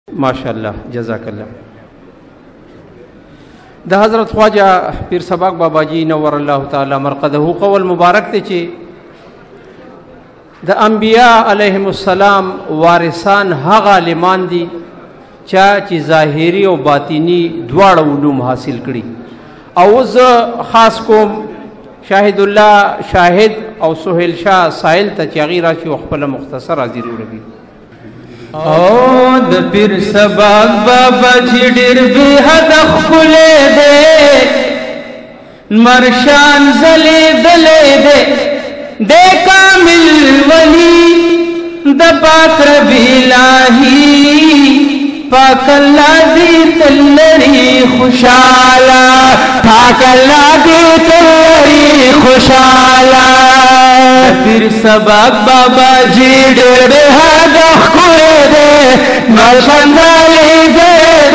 माशाअल्लाह जज़ाकल्लाह। द हज़रत ख्वाजा पीर सबाक बाबा जी नव्वर अल्लाह ताला मरक़दहू क़ौल मुबारक ते चे द अंबिया अलैहिमुस्सलाम वारिसान हगा आलिमान दी चा ची ज़ाहिरी और बातिनी द्वाड़ा उलूम हासिल करी। और उस ख़ास कोम शाहिदुल्लाह शाहिद और सोहेल शाह साहिल तचागी राशि वखपला मुख्तसर हाजिर रही। द पीर सबाक बाबा झिडिर बेहद खुले दे मरशान जले दले दे कामिल वली द पाक रबीलाही पाक अल्लाह दी तल्लरी खुशाला पाक अल्लाह दी तल्लरी खुशाला। पीर सबाक बाबा झिडिर बेहद खुले दे मरशान जले दे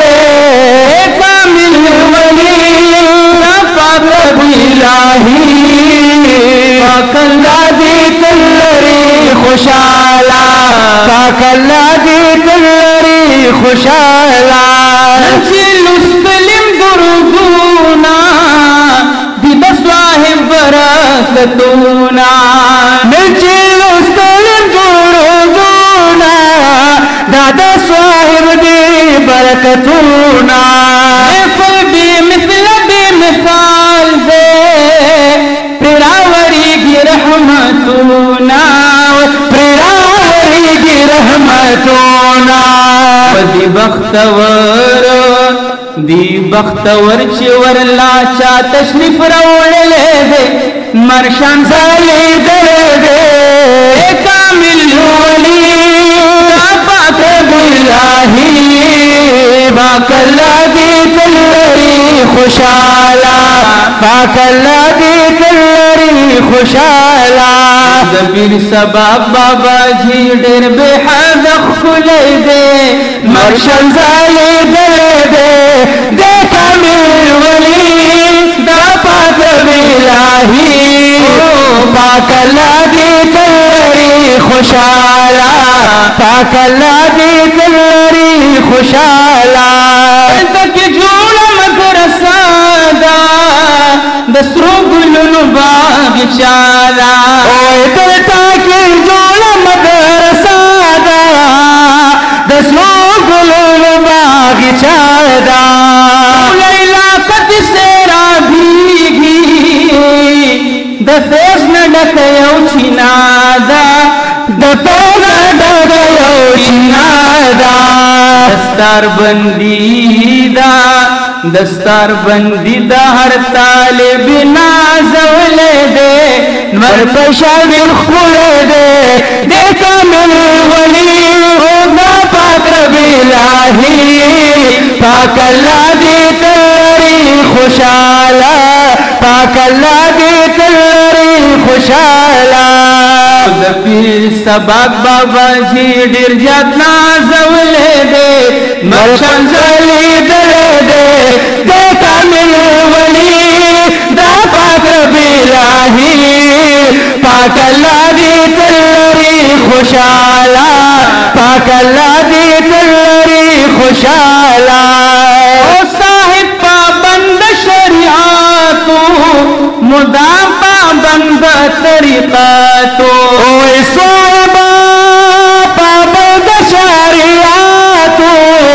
कामिल वली द पाक रबीलाही पाक अल्लाह दी तल्लरी खुशाला पाक अल्लाह दी तल्लरी खुशाला। मुस्लिम दुरुदूना दिद स्वाहिब बरकतूना मुस्लिम दुरुदूना दादा स्वाहिब दी बरकतूना बेमिसाल दे प्रिरावरी की रहमतूना प्रिरावरी की रहमतूना। दी बख्तवर चिवर लाचा तशरीफ रवड़ले दे मरशान साले दे कामिल वली पाक बिलाही पाक अल्लाह दी तल्लरी खुशाला पाक अल्लाह दी तल्लरी खुशाला। पीर सबाक बाबा झिडिर बेहद खुले दे मरशान साले दे कामिल वली द पाक बिलाही पाक अल्लाह दी तल्लरी खुशाला पाक अल्लाह दी तल्लरी खुशाला। तक जोड़ा मदरसा दा दसरो गुलनु बाग चाला ताकि जोड़ा मदरसा दा दसरो गुलनु बाग चाला। इलाकत सेरा भीगी दफेस न डकयो छिनादा दफेस न डकयो छिनादा। दस्तार बंदीदा हर तालिब नाज़वले दे मर पशामिल खुले दे कामिल वली होगा पाक रबीलाही पाक अल्लाह दी तल्लरी खुशाला पाक अल्लाह दी तल्लरी खुशाला। पीर सबाक बाबा झिडिर जातना जवले दे मरशान जले दे कामिल वली द पाक रबीलाही पाक अल्लाह दी तल्लरी खुशाला पाक अल्लाह दी तल्लरी खुशाला। ओ साहिब पाबंद शरियातो मुदाम पाबंद तरीक़ातो साहिबा पाबंद शरियातो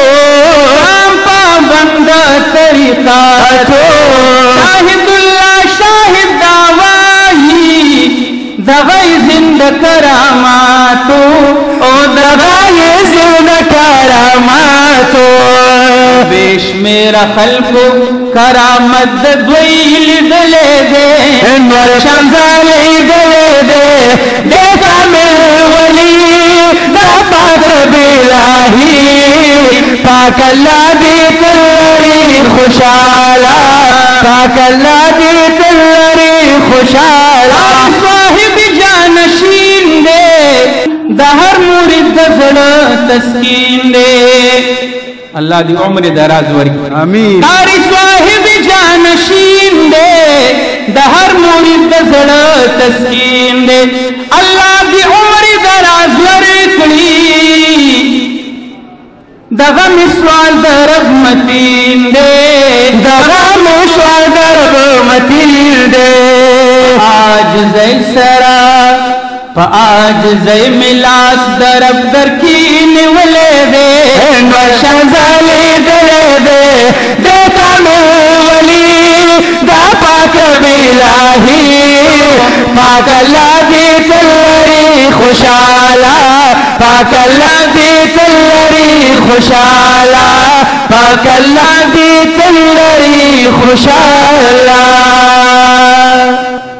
पाबंद तरीक़ातो। शाहिदुल्लाह शाहिद दावाही दवाई जिंद करामातो ओ दवाई जिंद करामातो। बेश मेरा खल्को करामत द्वैल दले दे मरशान जाले दले दे कामिल वली द पाक बिलाही पाक अल्लाह दी तल्लरी खुशाला पाक अल्लाह दी तल्लरी खुशाला। साहिब जानशीन दे दहर मुरीद दज़ड़ तस्कीन दे अल्लाह दी उम्र दराज वरी आमीन। तारी साहिब जानशीन दे दहर मुरीद दज़ड़ तस्कीन दे अल्लाह दी उम्र दराज वरी دغه مسوال درب متین دے دغه مسوال درب متین دے آج زی سرا پا آج زی ملاس درب در کی نولے دے نوشنزالی دلے دے دیتا مولی دا پاک بیلاہی پاک اللہ دی تلری خوشالا پاک اللہ دی تلری خوشالا پاک اللہ دی تلری خوشالا